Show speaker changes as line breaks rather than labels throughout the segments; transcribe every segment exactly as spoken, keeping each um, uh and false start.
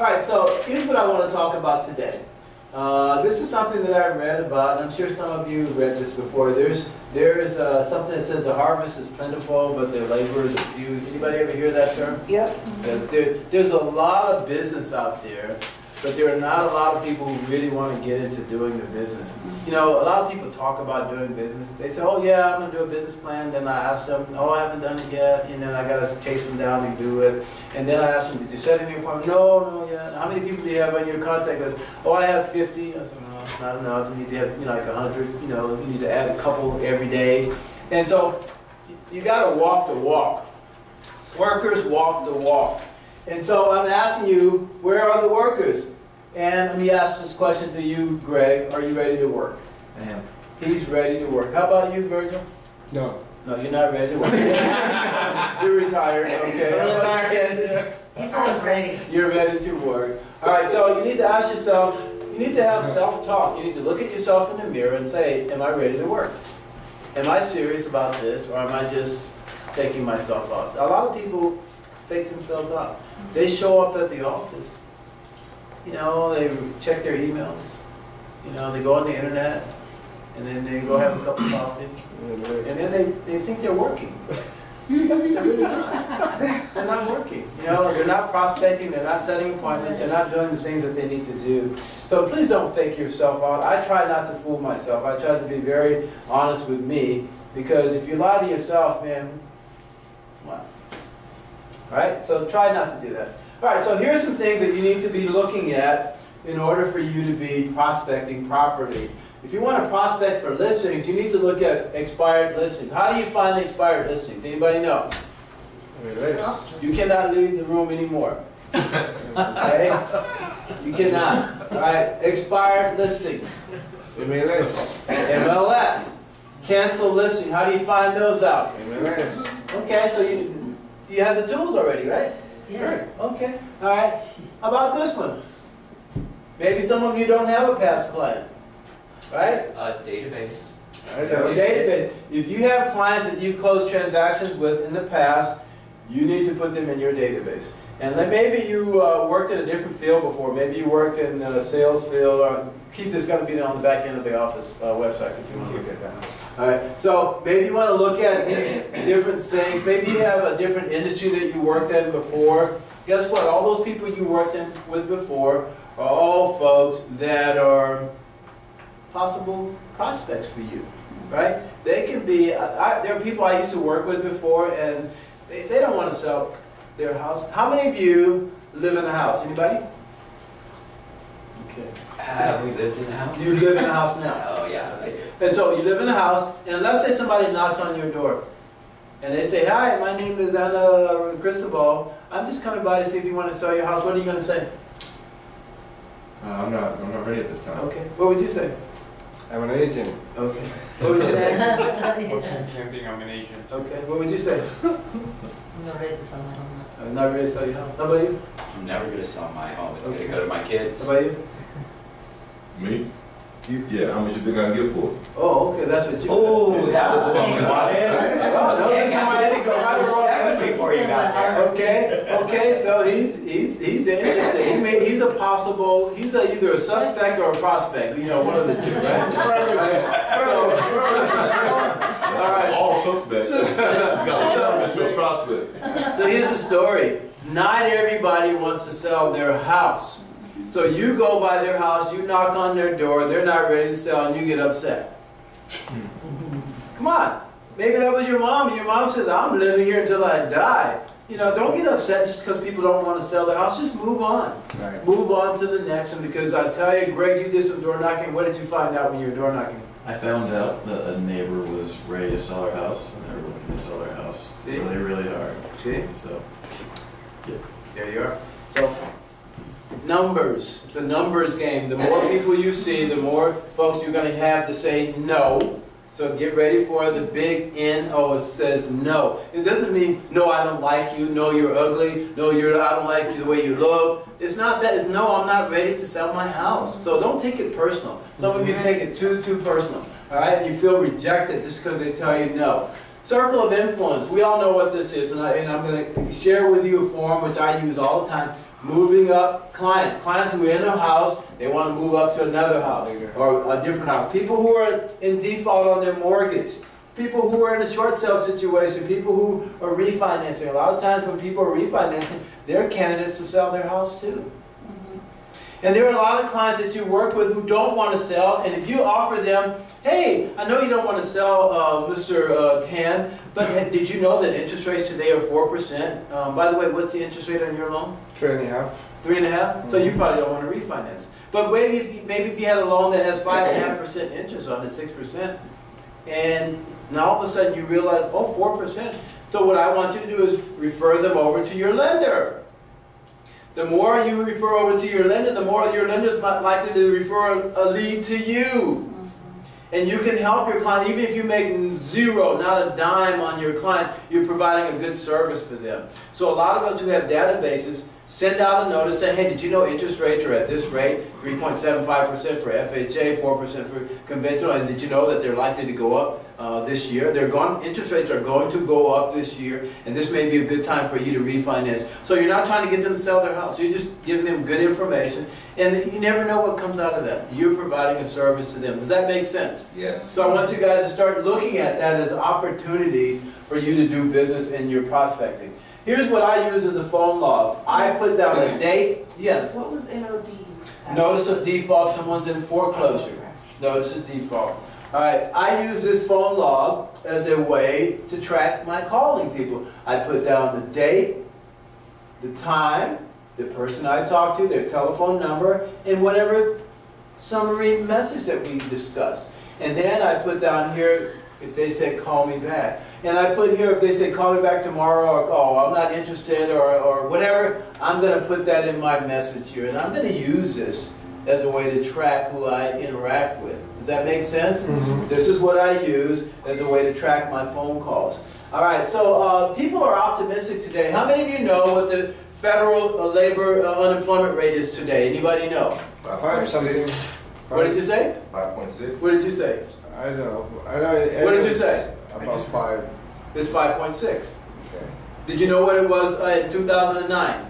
All right, so here's what I want to talk about today. Uh, this is something that I read about, and I'm sure some of you read this before. There's there's uh, something that says the harvest is plentiful, but the laborers are few. Anybody ever hear that term?
Yep.
There, there's a lot of business out there, but there are not a lot of people who really want to get into doing the business. You know, a lot of people talk about doing business. They say, oh yeah, I'm going to do a business plan. Then I ask them, oh, I haven't done it yet. And then I got to chase them down and do it. And then I ask them, did you set any appointment? No, no, yeah. How many people do you have on your contact list? Oh, I have fifty. I said, no, it's not enough. You need to have, you know, like a hundred. You know, you need to add a couple every day. And so you got to walk the walk. Workers walk the walk. And so I'm asking you, where are the workers? And let me ask this question to you, Greg. Are you ready to work?
I am.
He's ready to work. How about you, Virgil?
No.
No, you're not ready to work. You're retired, okay?
He sounds ready.
You're ready to work. All right, so you need to ask yourself, you need to have self-talk. You need to look at yourself in the mirror and say, am I ready to work? Am I serious about this, or am I just faking myself out? A lot of people fake themselves out. They show up at the office. You know, they check their emails. You know, they go on the internet, and then they go have a cup of coffee, and then they, they think they're working. They're really not. They're not working. You know, they're not prospecting, they're not setting appointments, they're not doing the things that they need to do. So please don't fake yourself out. I try not to fool myself. I try to be very honest with me, because if you lie to yourself, man, come on. All right? So try not to do that. All right, so here's some things that you need to be looking at in order for you to be prospecting properly. If you want to prospect for listings, you need to look at expired listings. How do you find expired listings? Anybody know? You cannot leave the room anymore. Okay? You cannot. All right, expired listings.
M L S.
M L S. Cancel listing. How do you find those out?
M L S.
Okay, so you, you have the tools already, right?
Yeah.
Okay. All right. How about this one? Maybe some of you don't have a past client, right?
A database.
I know. A database. If you have clients that you've closed transactions with in the past, you need to put them in your database. And then maybe you uh, worked in a different field before. Maybe you worked in the sales field. Or Keith is going to be on the back end of the office uh, website if you want to look at that. All right. So maybe you want to look at these different things. Maybe you have a different industry that you worked in before. Guess what? All those people you worked in with before are all folks that are possible prospects for you, right? They can be, I, there are people I used to work with before, and they, they don't want to sell their house. How many of you live in a house? Anybody? Okay.
Have we lived in a house?
You live in a house now.
Oh, yeah. I do.
And so you live in a house, and let's say somebody knocks on your door, and they say, hi, my name is Anna Cristobal. I'm just coming by to see if you want to sell your house. What are you going to say?
Uh, I'm not. I'm not ready at this time.
Okay. What would you say?
I'm an agent.
Okay. What would you say?
Same thing, I'm an agent.
Okay. What would you say?
I'm not ready to sell my home.
I'm not ready to sell your house. How about you?
I'm never going to sell my home. It's
Okay.
going to go to my kids.
How about you?
Me?
You?
Yeah, how much you think I can get for it?
Oh, okay. That's what you.
Oh, that was the one we wanted.
Oh, no,
Okay,
no, I didn't go. I was wrong.
seven before you got there.
Okay, okay, so he's he's he's interested. He may, he's a possible. He's a, either a suspect or a prospect. You know, one of the two, right? So, all right.
All suspects. You got to turn into a prospect.
So here's the story. Not everybody wants to sell their house. So you go by their house, you knock on their door, they're not ready to sell, and you get upset. Come on. Maybe that was your mom, and your mom says, I'm living here until I die. You know, don't get upset just because people don't want to sell their house. Just move on.
Right.
Move on to the next one, because I tell you, Greg, you did some door knocking. What did you find out when you were door knocking?
I found out that a neighbor was ready to sell her house, and they were looking to sell their house
See?
really, really hard.
See?
So, yeah.
There you are. So, numbers. It's a numbers game. The more people you see, the more folks you're going to have to say no. So get ready for the big N O. It says no. It doesn't mean, no, I don't like you. No, you're ugly. No, you're, I don't like you the way you look. It's not that. It's no, I'm not ready to sell my house. So don't take it personal. Some of you take it too, too personal. All right? You feel rejected just because they tell you no. Circle of influence. We all know what this is. And, I, and I'm going to share with you a form which I use all the time. moving up clients. Clients who are in a house, they want to move up to another house or a different house. People who are in default on their mortgage. People who are in a short sale situation. People who are refinancing. A lot of times when people are refinancing, they're candidates to sell their house too. And there are a lot of clients that you work with who don't want to sell, and if you offer them, hey, I know you don't want to sell, uh, Mister Uh, Tan, but did you know that interest rates today are four percent? Um, by the way, what's the interest rate on your loan?
Three and a half.
Three and a half? Mm-hmm. So you probably don't want to refinance. But maybe if you, maybe if you had a loan that has five and a half percent interest on it, six percent, and now all of a sudden you realize, oh, four percent. So what I want you to do is refer them over to your lender. The more you refer over to your lender, the more your lender is likely to refer a lead to you. Mm-hmm. And you can help your client, even if you make zero, not a dime on your client, you're providing a good service for them. So a lot of us who have databases send out a notice saying, hey, did you know interest rates are at this rate, three point seven five percent for F H A, four percent for conventional, and did you know that they're likely to go up uh, this year? They're going, interest rates are going to go up this year, and this may be a good time for you to refinance. So you're not trying to get them to sell their house. You're just giving them good information, and you never know what comes out of that. You're providing a service to them. Does that make sense?
Yes.
So I want you guys to start looking at that as opportunities for you to do business in your prospecting. Here's what I use as a phone log. I put down a date. Yes.
What was N O D?
Notice of default. Someone's in foreclosure. Notice of default. All right. I use this phone log as a way to track my calling people. I put down the date, the time, the person I talked to, their telephone number, and whatever summary message that we discussed. And then I put down here if they say call me back. And I put here if they say call me back tomorrow, or oh, I'm not interested, or, or whatever, I'm going to put that in my message here. And I'm going to use this as a way to track who I interact with. Does that make sense? Mm-hmm. This is what I use as a way to track my phone calls. All right, so uh, people are optimistic today. How many of you know what the federal uh, labor uh, unemployment rate is today? Anybody know?
Five something.
What did you say?
Five point six.
What did you say?
I don't know. I know.
What did you say?
About five.
It's five point six.
Okay.
Did you know what it was uh, in two thousand nine?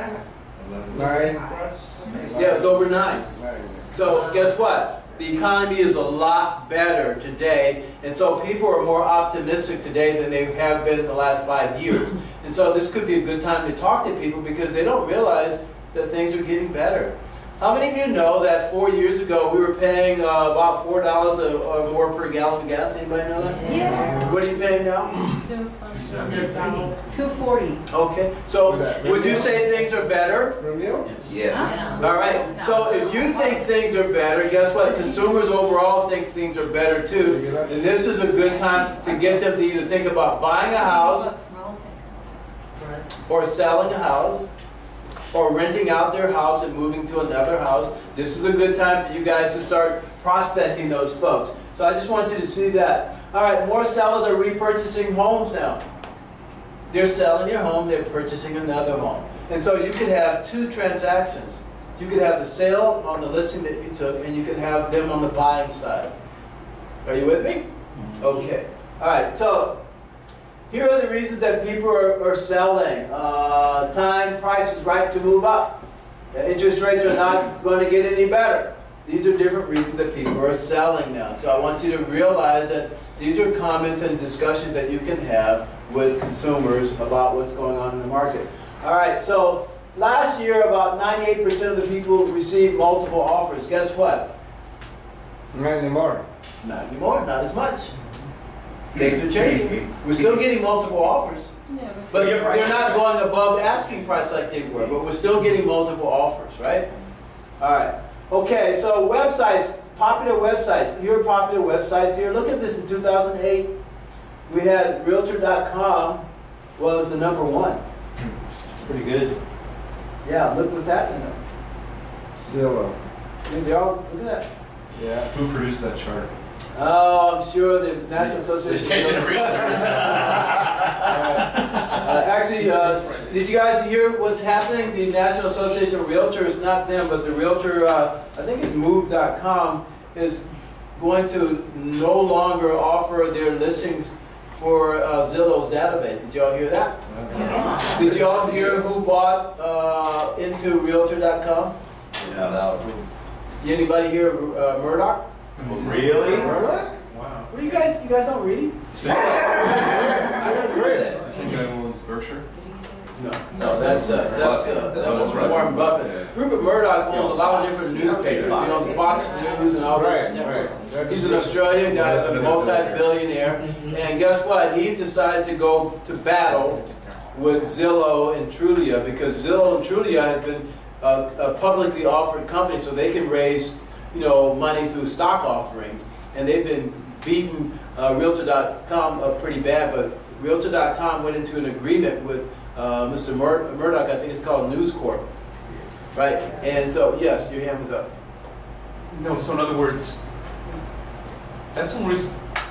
Nine.
Yeah, it's over nine.
Nine.
So guess what? The economy is a lot better today, and so people are more optimistic today than they have been in the last five years. And so this could be a good time to talk to people because they don't realize that things are getting better. How many of you know that four years ago we were paying uh, about four dollars or more per gallon of gas? Anybody know that?
Yeah.
What are you paying now?
Two forty.
Okay. So would you say things are better?
Romeo?
Yes.
All right. So if you think things are better, guess what? Consumers overall think things are better too. And this is a good time to get them to either think about buying a house or selling a house, or renting out their house and moving to another house. This is a good time for you guys to start prospecting those folks. So I just want you to see that. All right, more sellers are repurchasing homes now. They're selling their home, they're purchasing another home. And so you could have two transactions. You could have the sale on the listing that you took, and you could have them on the buying side. Are you with me? Okay. All right, so here are the reasons that people are, are selling. Uh, time, price is right to move up. The interest rates are not going to get any better. These are different reasons that people are selling now. So I want you to realize that these are comments and discussions that you can have with consumers about what's going on in the market. All right, so last year about ninety-eight percent of the people received multiple offers. Guess what?
Not anymore.
Not anymore, not as much. Things are changing. We're still getting multiple offers, but they're not going above asking price like they were, but we're still getting multiple offers, right? All right. Okay, so websites, popular websites. Here are popular websites here. Look at this in two thousand eight. We had Realtor dot com was the number one.
It's pretty good.
Yeah, look what's happening though.
Zillow.
They're all, look at that.
Yeah.
Who produced that chart?
Oh, I'm sure the National Association.
Association of Realtors.
Uh, actually, uh, did you guys hear what's happening? The National Association of Realtors, not them, but the Realtor, uh, I think it's move dot com, is going to no longer offer their listings for uh, Zillow's database. Did y'all hear that?
Yeah.
Did y'all hear who bought uh, into Realtor dot com?
Yeah.
Anybody here uh, Murdoch?
Really?
Wow.
What do you guys? You guys don't read?
I didn't read it.
The same guy who owns Berkshire?
No.
No,
That's uh, that's uh, that's Warren Buffett. Rupert Murdoch owns a lot of different newspapers. He owns Fox News and all
Right,
those networks.
right. That
He's
is
an
good.
Australian guy, he's a multi-billionaire,
Mhm.
and guess what? He's decided to go to battle with Zillow and Trulia because Zillow and Trulia has been a, a publicly offered company, so they can raise, you know, money through stock offerings, and they've been beating uh, Realtor dot com up pretty bad. But Realtor dot com went into an agreement with uh, Mister Mur Murdoch. I think it's called News Corp, right? And so, yes, your hand was up.
No, so in other words, that's some reason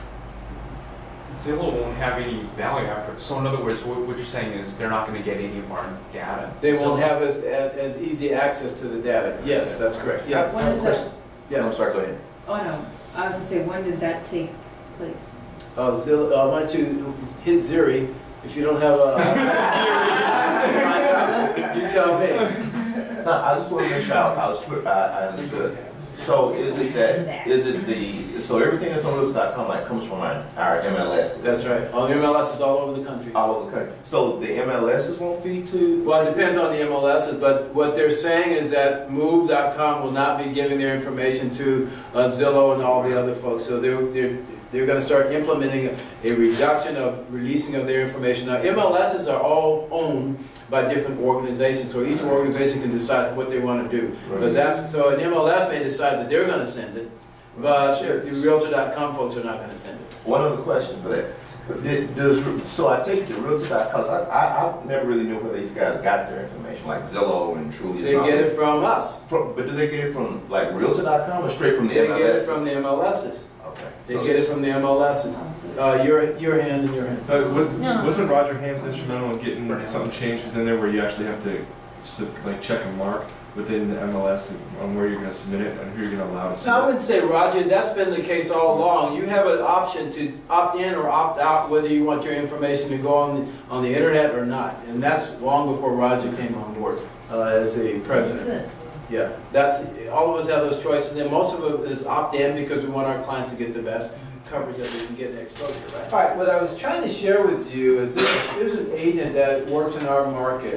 Zillow won't have any value after. So in other words, what, what you're saying is they're not going to get any of our data.
They
So-
won't have as, as, as easy access to the data. Yes, that's correct. Yes.
When is that?
I'm
Yes.
sorry, go ahead.
Oh, no, I was gonna say, when did that take place?
Uh, Zillow, uh, why don't you hit Ziri if you don't have a. Find out. You tell me.
No, I just want to make sure I I was clear, I, I understood. So is it that, is it the, so everything that's on Realtor dot com like comes from our, our M L Ss?
That's right. All the M L Ss all over the country.
All over the country. So the M L Ss won't feed to?
Well, it depends on the M L Ss, but what they're saying is that Move dot com will not be giving their information to uh, Zillow and all the other folks. So they're, they're, they're going to start implementing a, a reduction of releasing of their information. Now, M L Ss are all owned by different organizations, so each organization can decide what they want to do. But that's, so an M L S may decide that they're going to send it, but the Realtor dot com folks are not going to send it.
One other question for that. Did, does, so I take the Realtor dot com, because I, I, I never really knew where these guys got their information, like Zillow and Trulia.
They get it from us.
From, but do they get it from like Realtor dot com or straight from the
They
M L
get
Ss?
it from the M L Ss.
Okay.
They
So-
get it from the M L Ss. Uh, your, your hand and your hand.
Uh, was,
No.
wasn't Roger Hansen instrumental in getting something changed within there where you actually have to sub- like check a mark within the M L S on where you're going to submit it and who you're going to allow to
No, I
submit it?
wouldn't say, Roger, that's been the case all along. You have an option to opt in or opt out whether you want your information to go on the, on the internet or not. And that's long before Roger came on board uh, as a president.
Good.
Yeah, that's, all of us have those choices, and then most of it is opt in because we want our clients to get the best coverage that we can get in exposure, right? All right, what I was trying to share with you is this, there's an agent that works in our market,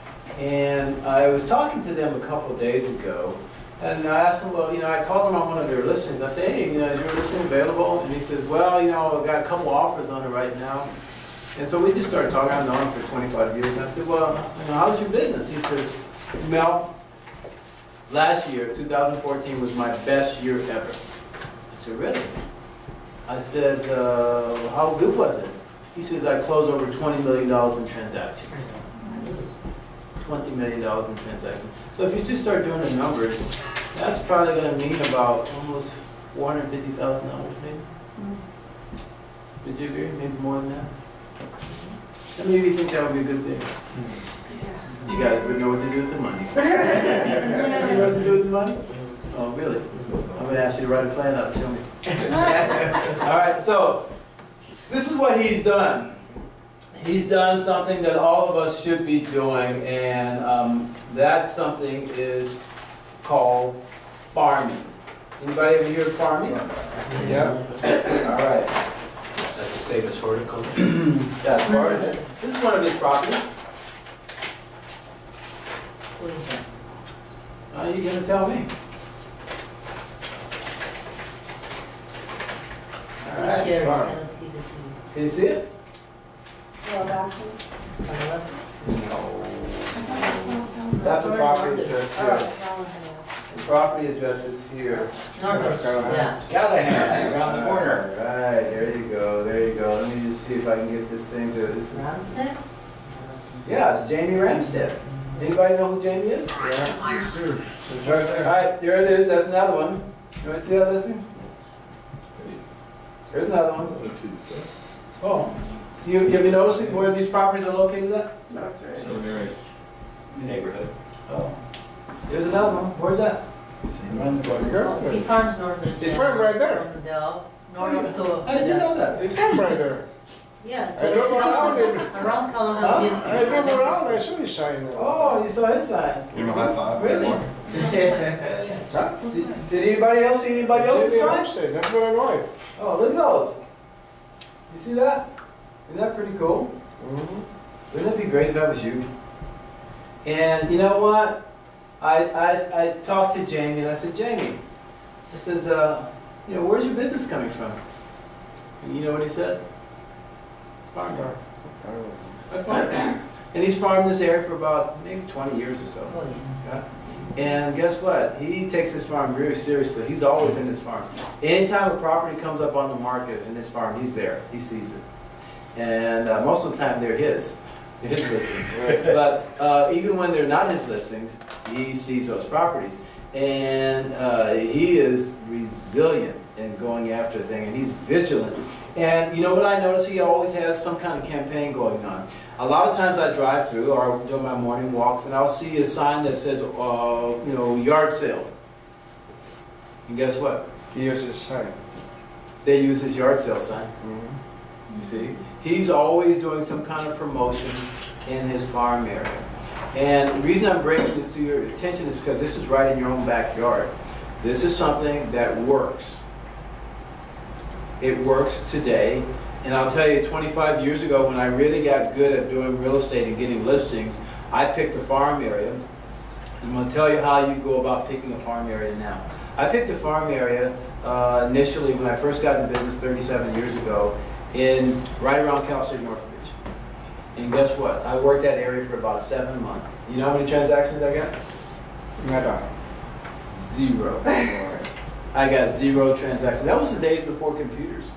and I was talking to them a couple of days ago, and I asked him, well, you know, I called him on one of their listings. I said, hey, you know, is your listing available? And he says, well, you know, I've got a couple offers on it right now. And so we just started talking. I've known him for twenty-five years. And I said, well, you know, how's your business? He said, Mel, last year, two thousand fourteen, was my best year ever. I said, really? I said, uh, how good was it? He says, I closed over twenty million dollars in transactions. twenty million dollars in transactions. So if you just start doing the numbers, that's probably going to mean about almost four hundred fifty thousand dollars maybe. Would you agree? Maybe more than that? And maybe you think that would be a good thing. You guys would know what to do with the money. Do you know what to do with the money? Oh, really? I'm going to ask you to write a plan out. Show me. All right, so this is what he's done. He's done something that all of us should be doing, and um, that something is called farming. Anybody ever hear of farming?
Yeah.
All right.
That's the same as horticulture.
That's part of it. This is one of his properties.
What is that?
Are you going to tell me? All
Which
right.
area?
fine.
I don't see this one.
Can you see it?
On the left?
That's the property
North
address
All right,
here.
Callahan.
The property address is here.
North, yeah.
Callahan, around the corner.
All right, there you go, there you go. Let me just see if I can get this thing to, this is,
Ramstead?
yeah, it's Jamie Ramstead. Anybody know who Jamie is?
Yeah. It's right
All
there.
right, there it is, that's another one. You want to see that listing? Here's another one. Oh, you, have you noticed where these properties are located at?
So they're
Neighborhood.
Oh, there's another one. Where's that?
Around the corner.
Yeah.
He farms north of.
It's farm right there.
On the, north of the.
How did you know that?
It's from right there.
Yeah.
I drove around it.
Around
Huh?
Callahan.
I drove around, I saw his sign.
Oh, you saw his sign?
Give him a high five.
Really? Huh? Did, did anybody else see anybody else's
Maybe
sign?
upstate, that's what I know.
Oh, look at those. You see that? Isn't that pretty cool?
Mm-hmm.
Wouldn't it be great if that was you? And you know what? I, I, I talked to Jamie and I said, Jamie, I said, uh, you know, where's your business coming from? And you know what he said? Farmer. I farm. And he's farmed this area for about maybe twenty years or so.
Oh, yeah.
Yeah. And guess what? He takes his farm very seriously. He's always in his farm. Anytime a property comes up on the market in his farm, he's there. He sees it. And uh, most of the time they're his. They're his listings. But uh, even when they're not his listings, he sees those properties. And uh, he is resilient in going after a thing, and he's vigilant. And you know what I notice? He always has some kind of campaign going on. A lot of times I drive through or do my morning walks, and I'll see a sign that says, uh, you know, yard sale. And guess what?
He uses his sign.
They use his yard sale signs.
Mm-hmm.
You see? He's always doing some kind of promotion in his farm area. And the reason I'm bringing this to your attention is because this is right in your own backyard. This is something that works. It works today. And I'll tell you, twenty-five years ago, when I really got good at doing real estate and getting listings, I picked a farm area. And I'm going to tell you how you go about picking a farm area now. I picked a farm area uh, initially when I first got in business thirty-seven years ago, in right around Cal State Northridge. And guess what? I worked that area for about seven months. You know how many transactions I got?
Nada.
Zero. I got zero transactions. That was the days before computers.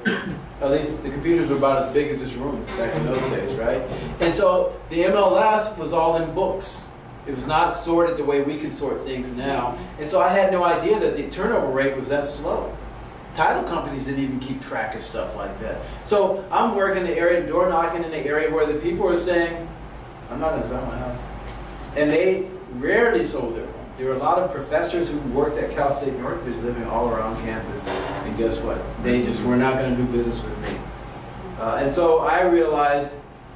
At least the computers were about as big as this room back in those days, right? And so the M L S was all in books. It was not sorted the way we can sort things now. And so I had no idea that the turnover rate was that slow. Title companies didn't even keep track of stuff like that. So I'm working in the area, door knocking in the area where the people are saying, I'm not going to sell my house. And they rarely sold their homes. There were a lot of professors who worked at Cal State Northridge living all around campus. And guess what? They just were not going to do business with me. Uh, and so I realized,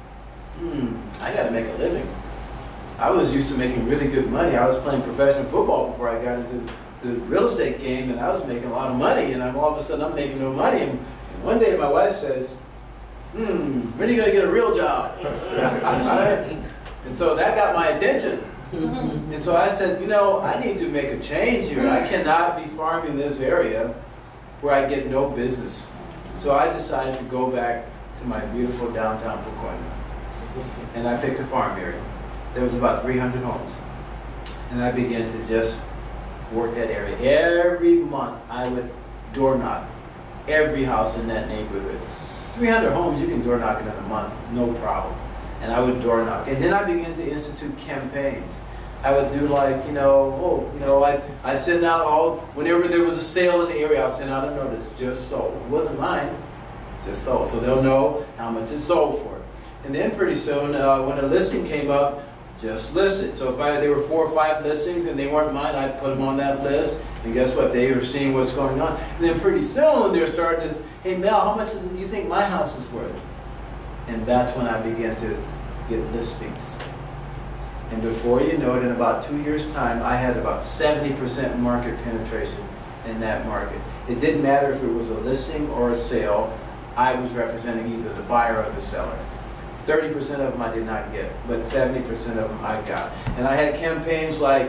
hmm, I got to make a living. I was used to making really good money. I was playing professional football before I got into the real estate game, and I was making a lot of money, and I'm all of a sudden I'm making no money. And, and one day my wife says, hmm, when are you going to get a real job? Right? And so that got my attention. And so I said, you know, I need to make a change here. I cannot be farming this area where I get no business. So I decided to go back to my beautiful downtown Pacoima. And I picked a farm area. There was about three hundred homes. And I began to just work that area. Every month I would door knock every house in that neighborhood. three hundred homes, you can door knock in a month, no problem. And I would door knock. And then I began to institute campaigns. I would do like, you know, oh, you know, I I send out all, whenever there was a sale in the area, I'll send out a notice, just sold. It wasn't mine, just sold. So they'll know how much it sold for. And then pretty soon, uh, when a listing came up, just list it. So if I, there were four or five listings and they weren't mine, I'd put them on that list. And guess what? They were seeing what's going on. And then pretty soon, they're starting to, hey Mel, how much do you think my house is worth? And that's when I began to get listings. And before you know it, in about two years' time, I had about seventy percent market penetration in that market. It didn't matter if it was a listing or a sale, I was representing either the buyer or the seller. thirty percent of them I did not get, but seventy percent of them I got. And I had campaigns like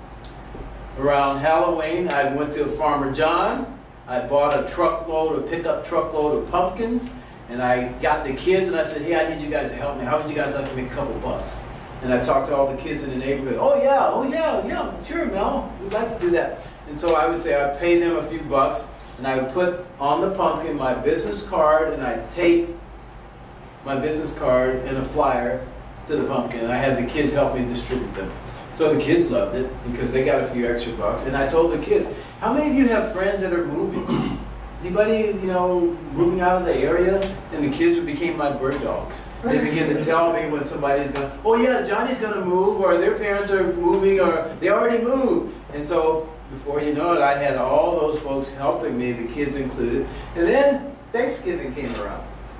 around Halloween, I went to Farmer John, I bought a truckload, a pickup truckload of pumpkins, and I got the kids and I said, hey, I need you guys to help me. How would you guys like to make a couple bucks? And I talked to all the kids in the neighborhood. Oh yeah, oh yeah, yeah, sure Mel, we'd like to do that. And so I would say I'd pay them a few bucks, and I would put on the pumpkin my business card, and I'd tape my business card and a flyer to the pumpkin, and I had the kids help me distribute them. So the kids loved it because they got a few extra bucks. And I told the kids, how many of you have friends that are moving? Anybody, you know, moving out of the area? And the kids became my bird dogs. They began to tell me when somebody's going, oh yeah, Johnny's going to move, or their parents are moving, or they already moved. And so before you know it, I had all those folks helping me, the kids included. And then Thanksgiving came around.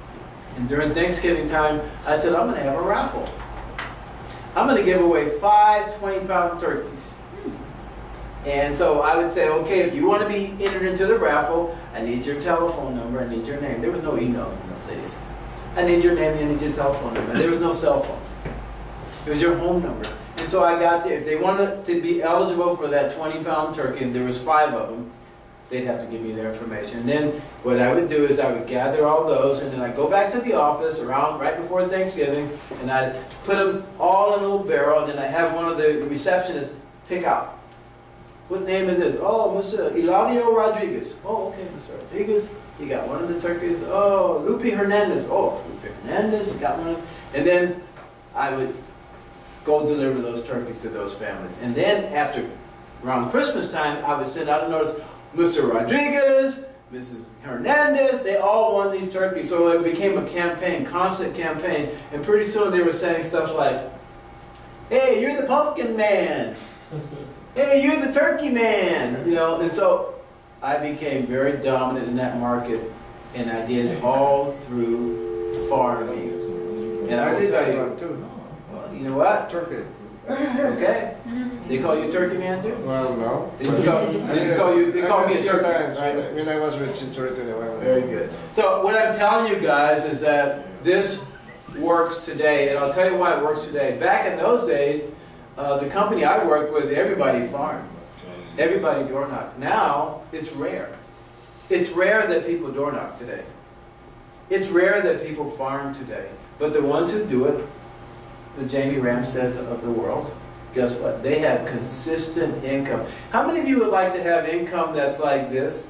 And during Thanksgiving time, I said, I'm gonna have a raffle. I'm gonna give away five twenty pound turkeys. And so I would say, okay, if you want to be entered into the raffle, I need your telephone number, I need your name. There was no emails in those days. I need your name, I need your telephone number. There was no cell phones. It was your home number. And so I got to, if they wanted to be eligible for that twenty pound turkey, and there was five of them, they'd have to give me their information. And then what I would do is I would gather all those, and then I'd go back to the office around right before Thanksgiving, and I'd put them all in a little barrel, and then I'd have one of the receptionists pick out. What name is this? Oh, Mister Eladio Rodriguez. Oh, okay, Mister Rodriguez. You got one of the turkeys. Oh, Lupe Hernandez. Oh, Lupe Hernandez got one. And then I would go deliver those turkeys to those families. And then after, around Christmas time, I would send out a notice, Mister Rodriguez, Missus Hernandez, they all won these turkeys. So it became a campaign, constant campaign. And pretty soon they were saying stuff like, hey, you're the pumpkin man. Hey, you're the turkey man. You know, and so I became very dominant in that market, and I did it all through farming. And I
I
will
did
tell
that
you,
one too.
well, you know what?
Turkey.
Okay. They call you turkey man too?
Well, no.
They just call, they just call you, they call me a turkey,
times,
right?
when I was with Century twenty-one.
Very good. So what I'm telling you guys is that this works today, and I'll tell you why it works today. Back in those days, uh, the company I worked with, everybody farmed. Everybody door knocked. Now, it's rare. It's rare that people door knock today. It's rare that people farm today. But the ones who do it, the Jamie Ramsteads of the world, guess what? They have consistent income. How many of you would like to have income that's like this?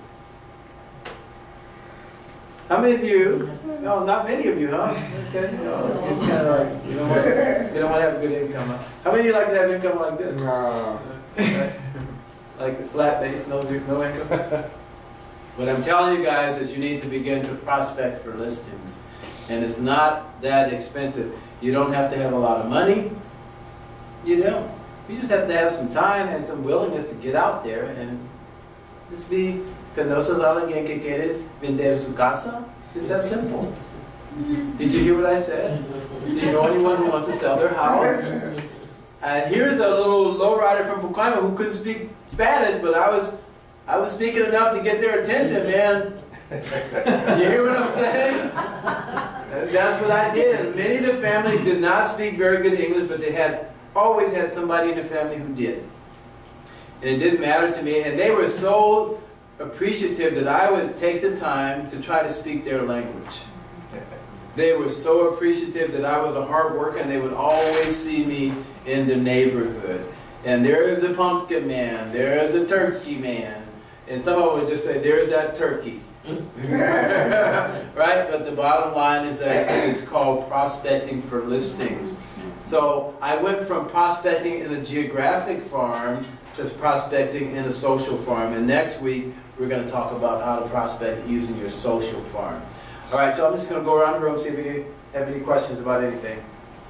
How many of you? No, not many of you, huh? Okay, no, it's kind of like, you don't want, you don't want to have good income. Huh? How many of you like to have income like this?
No.
Like the flat base, no, no income? What I'm telling you guys is you need to begin to prospect for listings. And it's not that expensive. You don't have to have a lot of money. You don't. You just have to have some time and some willingness to get out there and just be, que no se alguien que quieres vender su casa. It's that simple. Did you hear what I said? Do you know anyone who wants to sell their house? And here's a little lowrider from Pucallpa who couldn't speak Spanish, but I was, I was speaking enough to get their attention, man. You hear what I'm saying? And that's what I did. And many of the families did not speak very good English, but they had always had somebody in the family who did. And it didn't matter to me. And they were so appreciative that I would take the time to try to speak their language. They were so appreciative that I was a hard worker, and they would always see me in the neighborhood. And there is a pumpkin man, there is a turkey man. And some of them would just say, there's that turkey. Right? But the bottom line is that it's called prospecting for listings. So I went from prospecting in a geographic farm to prospecting in a social farm. And next week, we're going to talk about how to prospect using your social farm. All right, so I'm just going to go around the room, see if you have any questions about anything.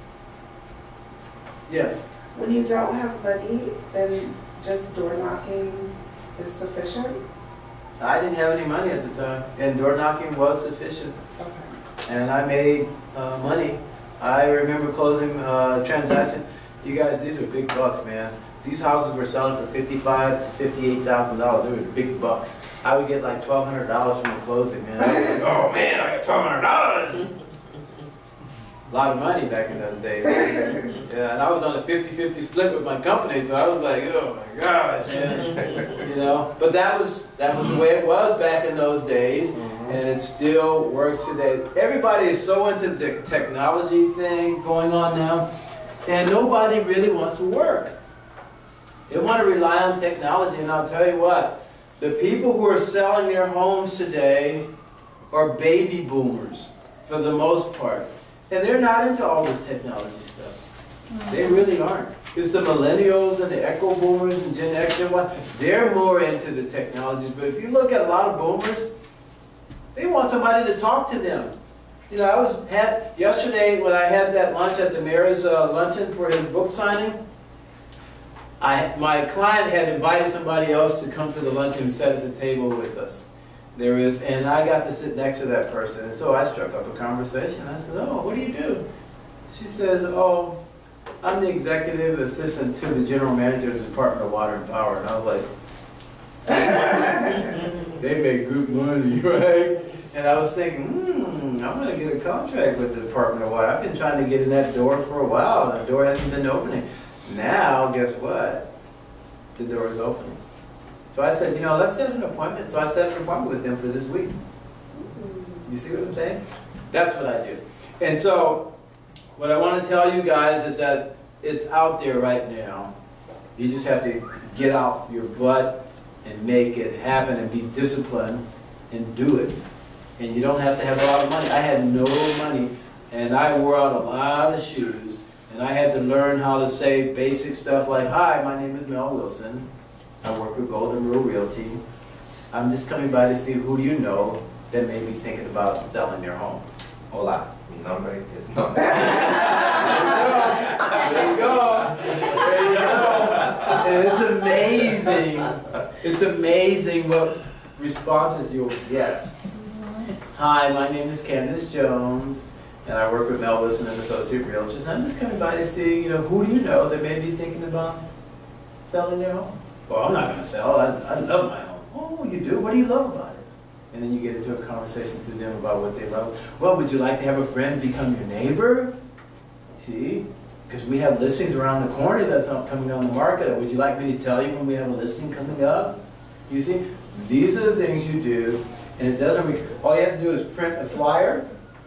Yes?
When you don't have money, then just door knocking is sufficient?
I didn't have any money at the time, and door knocking was sufficient.
Okay.
And I made uh, money. I remember closing uh, a transaction. You guys, these are big bucks, man. These houses were selling for fifty-five to fifty-eight thousand dollars. They were big bucks. I would get like twelve hundred dollars from the closing, man. I was like, oh man, I got twelve hundred dollars. A lot of money back in those days. Yeah, and I was on a fifty fifty split with my company, so I was like, oh my gosh, man. You know, but that was that was the way it was back in those days, and it still works today. Everybody is so into the technology thing going on now, and nobody really wants to work. They want to rely on technology, and I'll tell you what, the people who are selling their homes today are baby boomers, for the most part. And they're not into all this technology stuff. They really aren't. It's the millennials and the echo boomers and Gen X and what, they're more into the technologies. But if you look at a lot of boomers, they want somebody to talk to them. You know, I was had yesterday when I had that lunch at the mayor's uh, luncheon for his book signing, I, my client had invited somebody else to come to the luncheon and sit at the table with us. There is, and I got to sit next to that person, and so I struck up a conversation. I said, oh, what do you do? She says, oh, I'm the executive assistant to the general manager of the Department of Water and Power. And I was like, they make good money, right? And I was thinking, hmm, I'm gonna get a contract with the Department of Water. I've been trying to get in that door for a while, and the door hasn't been opening. Now, guess what? The door is opening. So I said, you know, let's set an appointment. So I set an appointment with them for this week. You see what I'm saying? That's what I do. And so, what I want to tell you guys is that it's out there right now. You just have to get out your butt and make it happen and be disciplined and do it. And you don't have to have a lot of money. I had no money, and I wore out a lot of shoes, and I had to learn how to say basic stuff like, hi, my name is Mel Wilson. I work with Golden Rule Realty. I'm just coming by to see who do you know that may be thinking about selling their home.
Hola, mi nombre es no.
There you go. There you go. And it's amazing. It's amazing what responses you'll get. Hi, my name is Candace Jones, and I work with Mel Wilson and Associate Realtors. I'm just coming by to see, you know, who do you know that may be thinking about selling their home? Well, I'm not going to sell. I, I love my home. Oh, you do? What do you love about it? And then you get into a conversation to them about what they love. Well, would you like to have a friend become your neighbor? See? Because we have listings around the corner that's coming on the market. Would you like me to tell you when we have a listing coming up? You see? These are the things you do, and it doesn't, all you have to do is print a flyer,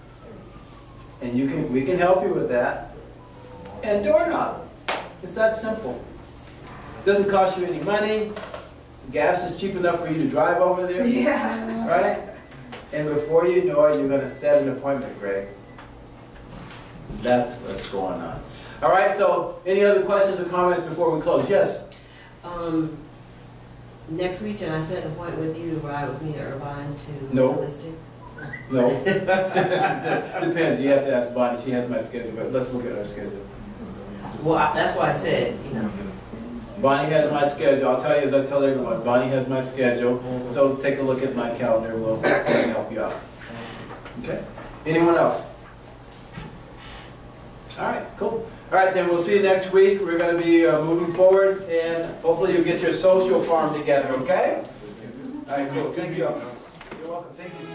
and you can, we can help you with that, and doorknob. It's that simple. It doesn't cost you any money. Gas is cheap enough for you to drive over there.
Yeah.
Right? And before you know it, you're going to set an appointment, Greg. That's what's going on. All right, so any other questions or comments before we close? Yes?
Um, next week, can I set an appointment with you to ride with me to Irvine to
No.
the listing?
No. Depends. You have to ask Bonnie. She has my schedule, but let's look at her schedule.
Well, I, that's why I said, you know.
Bonnie has my schedule. I'll tell you as I tell everyone. Bonnie has my schedule. So take a look at my calendar. We'll help you out. Okay? Anyone else? All right, cool. All right, then we'll see you next week. We're going to be uh, moving forward, and hopefully you'll get your social farm together, okay? All right, cool. Thank you. You're welcome. Thank you.